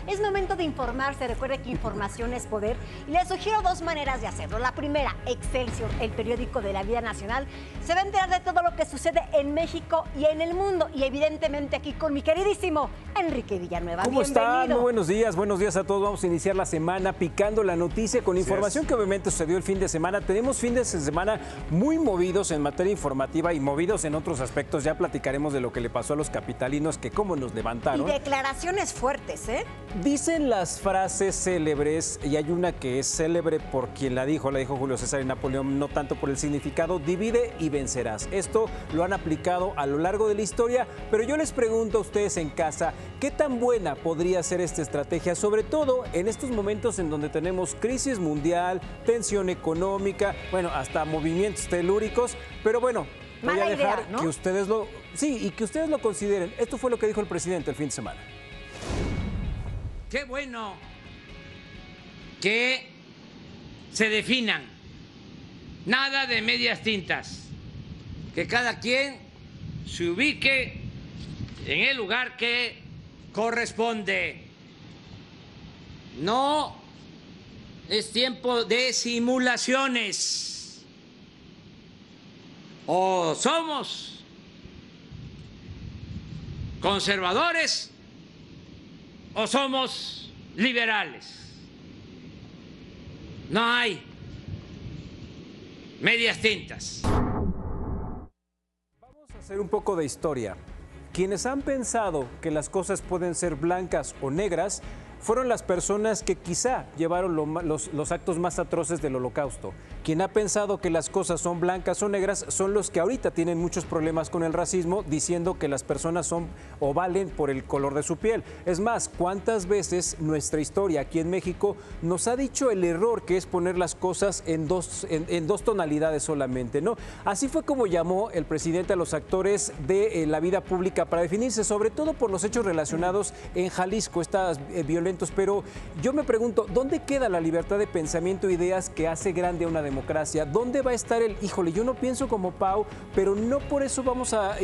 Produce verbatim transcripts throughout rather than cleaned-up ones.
Es momento de informarse. Recuerde que información es poder y les sugiero dos maneras de hacerlo. La primera, Excelsior, el periódico de la vida nacional, se va a enterar de todo lo que sucede en México y en el mundo, y evidentemente aquí con mi queridísimo Enrique Villanueva. ¿Cómo están? Muy buenos días, buenos días a todos. Vamos a iniciar la semana picando la noticia con información que obviamente sucedió el fin de semana. Tenemos fines de semana muy movidos en materia informativa y movidos en otros aspectos. Ya platicaremos de lo que le pasó a los capitalinos, que cómo nos levantaron. Y declaraciones fuertes, ¿eh? Dicen las frases célebres, y hay una que es célebre por quien la dijo, la dijo Julio César y Napoleón, no tanto por el significado: divide y vencerás. Esto lo han aplicado a lo largo de la historia, pero yo les pregunto a ustedes en casa, ¿qué tan buena podría ser esta estrategia? Sobre todo en estos momentos en donde tenemos crisis mundial, tensión económica, bueno, hasta movimientos telúricos, pero bueno, voy Mala a dejar idea, ¿no? que ustedes lo, sí, y que ustedes lo consideren. Esto fue lo que dijo el presidente el fin de semana. Qué bueno que se definan, nada de medias tintas, que cada quien se ubique en el lugar que corresponde. No es tiempo de simulaciones. O somos conservadores o somos liberales. No hay medias tintas. Vamos a hacer un poco de historia. Quienes han pensado que las cosas pueden ser blancas o negras fueron las personas que quizá llevaron lo, los, los actos más atroces del Holocausto. Quien ha pensado que las cosas son blancas o negras son los que ahorita tienen muchos problemas con el racismo, diciendo que las personas son o valen por el color de su piel. Es más, ¿cuántas veces nuestra historia aquí en México nos ha dicho el error que es poner las cosas en dos, en, en dos tonalidades solamente, ¿no? Así fue como llamó el presidente a los actores de eh, la vida pública para definirse, sobre todo por los hechos relacionados en Jalisco, estas eh, violencias. Pero yo me pregunto, ¿dónde queda la libertad de pensamiento e ideas que hace grande a una democracia? ¿Dónde va a estar el, híjole, yo no pienso como Pau, pero no por eso vamos a, a,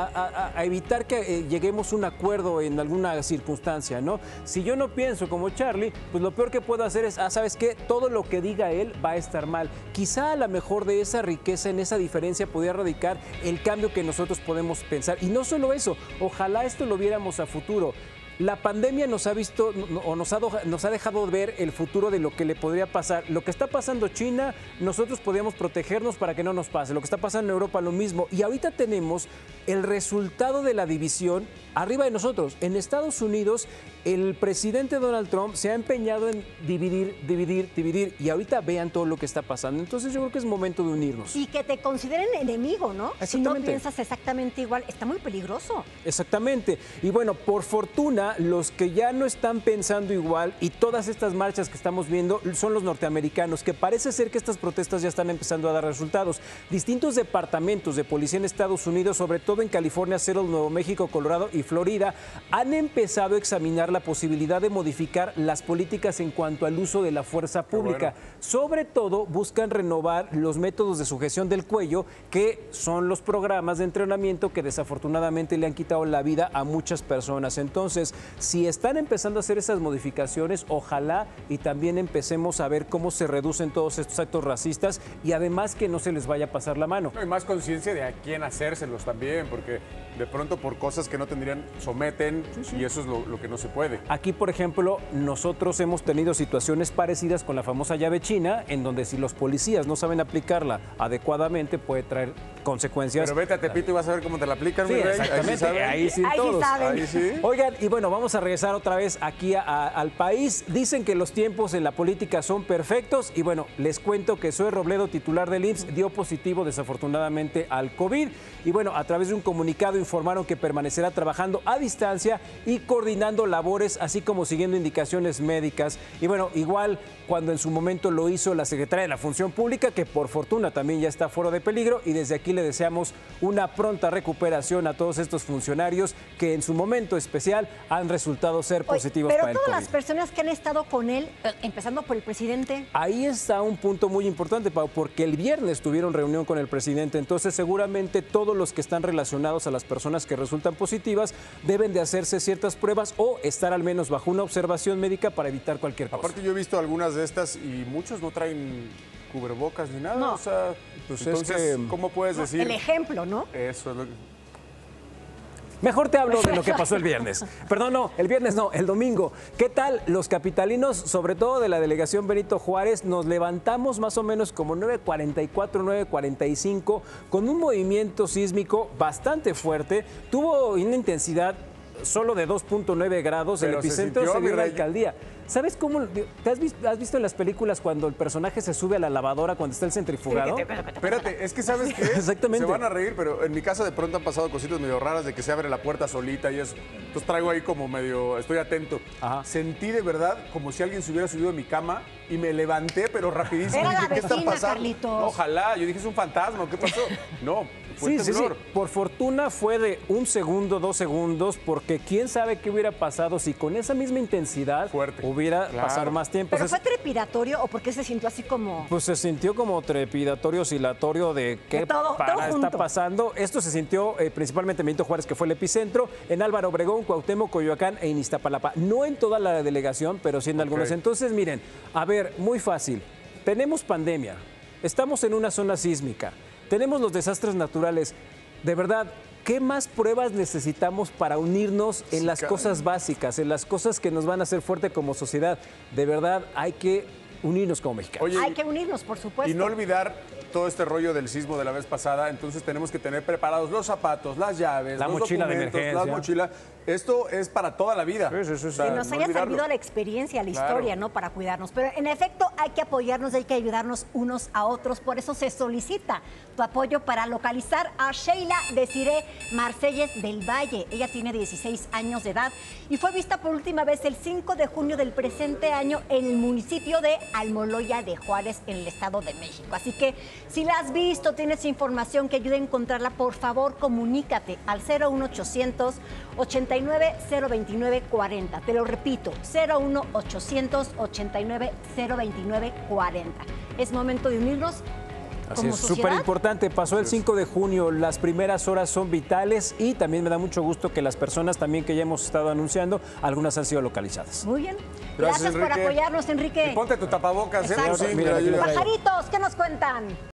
a, a evitar que lleguemos a un acuerdo en alguna circunstancia, ¿no? Si yo no pienso como Charlie, pues lo peor que puedo hacer es, ah, ¿sabes qué? Todo lo que diga él va a estar mal. Quizá a lo mejor de esa riqueza, en esa diferencia, podría radicar el cambio que nosotros podemos pensar. Y no solo eso, ojalá esto lo viéramos a futuro. La pandemia nos ha visto o nos ha, nos ha dejado ver el futuro de lo que le podría pasar. Lo que está pasando en China, nosotros podríamos protegernos para que no nos pase. Lo que está pasando en Europa, lo mismo. Y ahorita tenemos el resultado de la división arriba de nosotros. En Estados Unidos, el presidente Donald Trump se ha empeñado en dividir, dividir, dividir. Y ahorita vean todo lo que está pasando. Entonces yo creo que es momento de unirnos. Y que te consideren enemigo, ¿no? Si no piensas exactamente igual, está muy peligroso. Exactamente. Y bueno, por fortuna, los que ya no están pensando igual y todas estas marchas que estamos viendo son los norteamericanos, que parece ser que estas protestas ya están empezando a dar resultados. Distintos departamentos de policía en Estados Unidos, sobre todo en California, Seattle, Nuevo México, Colorado y Florida, han empezado a examinar la posibilidad de modificar las políticas en cuanto al uso de la fuerza pública. Bueno. Sobre todo buscan renovar los métodos de sujeción del cuello, que son los programas de entrenamiento que desafortunadamente le han quitado la vida a muchas personas. Entonces, si están empezando a hacer esas modificaciones, ojalá y también empecemos a ver cómo se reducen todos estos actos racistas y además que no se les vaya a pasar la mano. No, hay más conciencia de a quién hacérselos también, porque de pronto por cosas que no tendrían, someten, sí, sí. Y eso es lo, lo que no se puede. Aquí, por ejemplo, nosotros hemos tenido situaciones parecidas con la famosa llave china, en donde si los policías no saben aplicarla adecuadamente, puede traer consecuencias. Pero vete a Tepito y vas a ver cómo te la aplican, sí, mi rey. exactamente, ahí, ahí sí, ahí todos. Sí ahí sí. Oigan, y bueno, vamos a regresar otra vez aquí a, a, al país. Dicen que los tiempos en la política son perfectos y bueno, les cuento que Zoe Robledo, titular del I M S S, dio positivo desafortunadamente al COVID y bueno, a través de un comunicado informaron que permanecerá trabajando a distancia y coordinando labores, así como siguiendo indicaciones médicas. Y bueno, igual cuando en su momento lo hizo la secretaria de la Función Pública, que por fortuna también ya está fuera de peligro, y desde aquí le deseamos una pronta recuperación a todos estos funcionarios que en su momento especial han resultado ser Oye, positivos pero para el todas COVID. las personas que han estado con él, eh, empezando por el presidente. Ahí está un punto muy importante, Pau, porque el viernes tuvieron reunión con el presidente, entonces seguramente todos los que están relacionados a las personas que resultan positivas deben de hacerse ciertas pruebas o estar al menos bajo una observación médica para evitar cualquier cosa. Aparte yo he visto algunas de estas y muchos no traen cubrebocas ni nada. No. O sea, Pues es entonces, que- ¿cómo puedes No, decir? el ejemplo, ¿no? Eso es lo que... Mejor te hablo de lo que pasó el viernes. Perdón, no, el viernes no, el domingo. ¿Qué tal los capitalinos, sobre todo de la delegación Benito Juárez? Nos levantamos más o menos como nueve cuarenta y cuatro, nueve cuarenta y cinco, con un movimiento sísmico bastante fuerte. Tuvo una intensidad solo de dos punto nueve grados. El Pero se epicentro sintió, se dio en la mi rey. alcaldía. ¿Sabes cómo? ¿Te has visto, has visto en las películas cuando el personaje se sube a la lavadora cuando está el centrifugado? Espérate, es que ¿sabes qué? Exactamente. Se van a reír, pero en mi casa de pronto han pasado cositas medio raras de que se abre la puerta solita y eso. Entonces traigo ahí como medio, estoy atento. Ajá. Sentí de verdad como si alguien se hubiera subido a mi cama y me levanté, pero rapidísimo. Era la Dije, ¿qué está vecina, pasando? Carlitos. No, ojalá. Yo dije, es un fantasma, ¿qué pasó? No, fue Sí, el sí, sí. temblor. Por fortuna fue de un segundo, dos segundos, porque quién sabe qué hubiera pasado si con esa misma intensidad Fuerte. hubiera Claro. pasado más tiempo. ¿Pero Pues, fue trepidatorio o por qué se sintió así como...? pues se sintió como trepidatorio, oscilatorio de qué De todo- para todo está junto. pasando. Esto se sintió eh, principalmente en Benito Juárez, que fue el epicentro, en Álvaro Obregón, Cuauhtémoc, Coyoacán e en Iztapalapa. No en toda la delegación, pero sí en algunos. Ok. Entonces, miren, a ver, muy fácil. Tenemos pandemia, estamos en una zona sísmica, tenemos los desastres naturales. De verdad, ¿qué más pruebas necesitamos para unirnos en Sí, las caray. cosas básicas, en las cosas que nos van a hacer fuerte como sociedad? De verdad, hay que unirnos como mexicanos. Oye, Hay que unirnos, por supuesto. y no olvidar todo este rollo del sismo de la vez pasada, entonces tenemos que tener preparados los zapatos, las llaves, La los mochila de documentos, emergencia. la mochila. Esto es para toda la vida. Sí, sí, sí, O sea, Que nos no haya olvidarlo. servido la experiencia, la Claro. historia, ¿no? Para cuidarnos. Pero en efecto hay que apoyarnos, hay que ayudarnos unos a otros. Por eso se solicita tu apoyo para localizar a Sheila Desiree Marselles del Valle. Ella tiene dieciséis años de edad y fue vista por última vez el cinco de junio del presente año en el municipio de Almoloya de Juárez, en el Estado de México. Así que si la has visto, tienes información que ayude a encontrarla, por favor comunícate al cero uno ochocientos ochenta y nueve cero veintinueve cuarenta. Te lo repito, cero uno ochocientos ochenta y nueve cero veintinueve cuarenta. Es momento de unirnos. Así Como es, súper sociedad. importante. Pasó el cinco de junio, las primeras horas son vitales y también me da mucho gusto que las personas también que ya hemos estado anunciando, algunas han sido localizadas. Muy bien. Gracias, Gracias, por Enrique. apoyarnos, Enrique. Y ponte tu tapabocas, ¿eh? Exacto. Sí, Mira, mira, aquí ayuda. lo traigo. Pajaritos, ¿qué nos cuentan?